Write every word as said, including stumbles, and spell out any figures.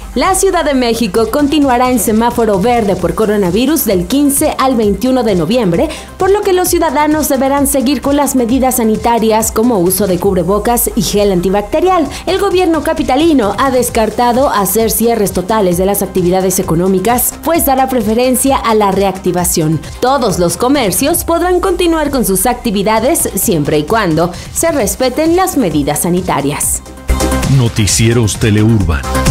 La Ciudad de México continuará en semáforo verde por coronavirus del quince al veintiuno de noviembre, por lo que los ciudadanos deberán seguir con las medidas sanitarias como uso de cubrebocas y gel antibacterial. El gobierno capitalino ha descartado hacer cierres totales de las actividades económicas, pues dará preferencia a la reactivación. Todos los comercios podrán continuar con sus actividades siempre y cuando se respeten las medidas sanitarias. Noticieros Teleurban.